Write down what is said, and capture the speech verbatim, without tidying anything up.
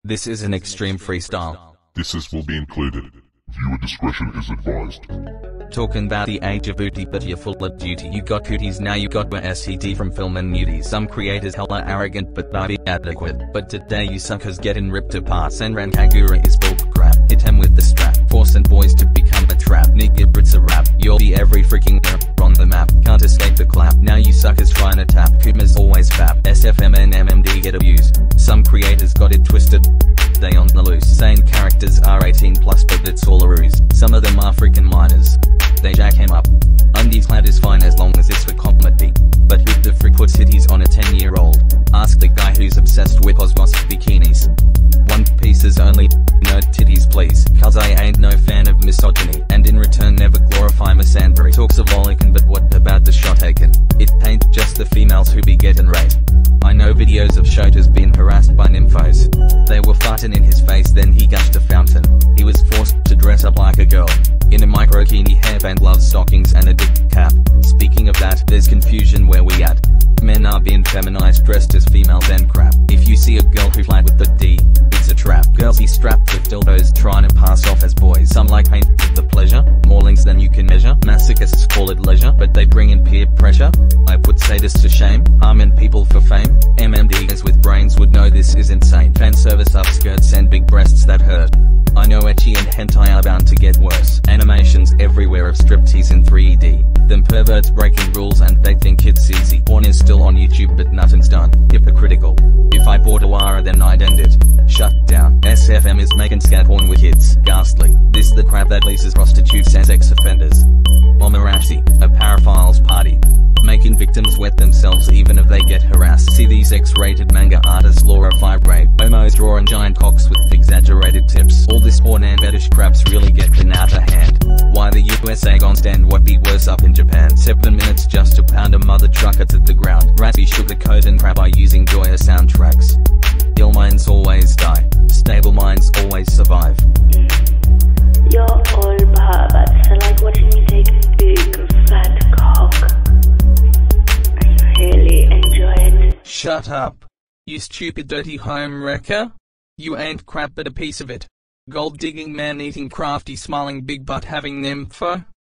This is an extreme freestyle. This is will be included. Viewer discretion is advised. Talking about the age of booty, but you're full of duty. You got cooties, now you got S C T from film and nudies. Some creators hella arrogant but body adequate. But today you suckers getting ripped apart. Senran Kagura is bullcrap. Hit him with the strap. Forcing boys to become a trap. Nigga Brits a rap. You'll be every freaking nerd on the map. Can't escape the clap. Now you suckers trying to tap. Kuma's always fap. S F M and M M D get abused. Some creators got it twisted. They on the loose. Saying characters are eighteen plus, but it's all a ruse. Some of them are freaking minors. They jack him up. Undies clad is fine as long as it's for comedy. But who the frick puts titties on a ten year old? Ask the guy who's obsessed with Cosmos bikinis. One pieces only, no titties please. Cause I ain't no fan of misogyny. And in return never glorify Miss Sandbury. Talks of lolicon, but what about the shot taken? It ain't just the females who be getting raped. I know videos of Shota's being harassed by nymphos. They were farting in his face, then he gushed a fountain. He was forced to dress up like a girl, in a microkini hairband, love stockings and a dick cap. Speaking of that, there's confusion where we at. Men are being feminized, dressed as females and crap. If you see a girl who flight with the D, it's a trap. Girls be strapped with dildos trying to pass off as boys. Some like paint with the pleasure, more links than you can measure. Masochists call it leisure, but they bring in peer pressure. I put sadists to shame, harming people for fame. M M Ds with brains would know this is insane. Fan service upskirts and big breasts that hurt. I know ecchi and hentai are bound to get worse. Animations everywhere of striptease in three D. Them perverts breaking rules and they think it's easy. Porn is still on YouTube but nothing's done. Hypocritical. If I bought a wire then I'd end it. Shut down. S F M is making scat porn with kids. Ghastly. This the crap that leases prostitutes as ex offenders. Omarashi, a paraphiles party. Making victims wet themselves even if they get harassed. See these X-rated manga artists glorify rape. Homos drawing giant cocks with exaggerated tips. All this porn and fetish crap's really getting out of hand. Why the U S A gon' stand what be worse up in Japan? Seven minutes just to pound a mother trucker to the ground. Rappy sugarcoat and crap by using joyous soundtracks. Ill minds always die. Stable minds always survive. You're all perverts. I like watching you take a big fat cock. I really enjoy it. Shut up. You stupid dirty home wrecker. You ain't crap but a piece of it. Gold digging man eating crafty smiling big butt having nympho.